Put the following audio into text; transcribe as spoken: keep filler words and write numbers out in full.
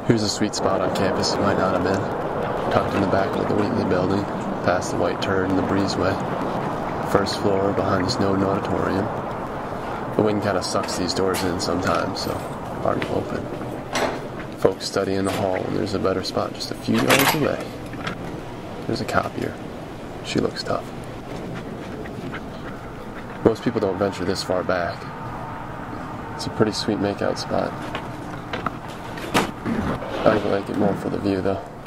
Here's a sweet spot on campus you might not have been. Tucked in the back of the Wheatley building, past the white turret and the breezeway. First floor behind the Snowden auditorium. The wind kind of sucks these doors in sometimes, so hard to open. Folks study in the hall, and there's a better spot just a few yards away. There's a copier. She looks tough. Most people don't venture this far back. It's a pretty sweet makeout spot. I like it more for the view, though.